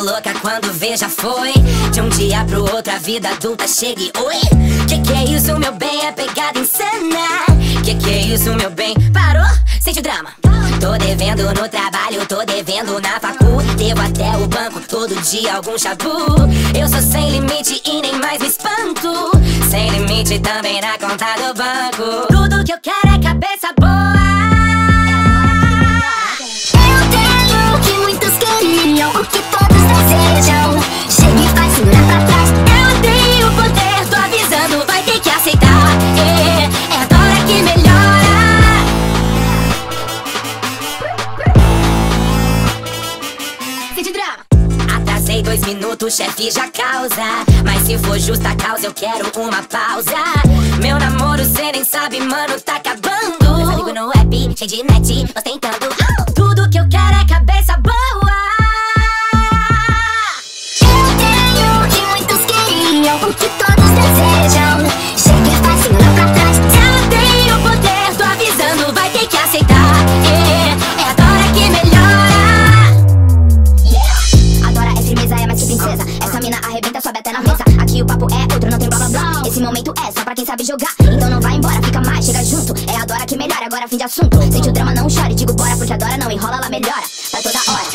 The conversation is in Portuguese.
louca quando vê já foi. De um dia pro outro a vida adulta chega e oi. Que é isso, meu bem? É pegada insana. Que é isso, meu bem? Parou? Sente o drama. Tô devendo no trabalho, tô devendo na facu. Devo até o banco, todo dia algum chabu. Eu sou sem limite e nem mais me espanto. Sem limite também na conta do banco. Tudo que eu quero é cabeça boa. Eu tenho o que muitos queriam, o que todos desejam. Chega e faz segurar pra trás. Eu tenho poder, tô avisando, vai ter que aceitar. É agora que melhora. Sente drama. Atrasei 2 minutos, chefe já causa. Mas se for justa causa, eu quero uma pausa. Meu namoro, cê nem sabe, mano, tá acabando. Meus amigos no app, cheio de net, ostentando. Tudo que eu quero é cabeça boa. Eu tenho o que muitos queriam, o que todos desejam. Chega e faz segurar pra trás. Eu tenho poder, tô avisando, vai ter que aceitar. É agora que melhora. Adora é firmeza, é mais que princesa. Essa mina arrebenta, sobe até na mesa. Aqui o papo é outro, não tem blá blá blá. Esse momento é só pra quem sabe jogar. Então não vai embora, fica mais, chega junto. É adora que melhora, agora fim de assunto. Sente o drama, não chore, digo bora, porque adora não enrola, ela melhora. Vai toda hora.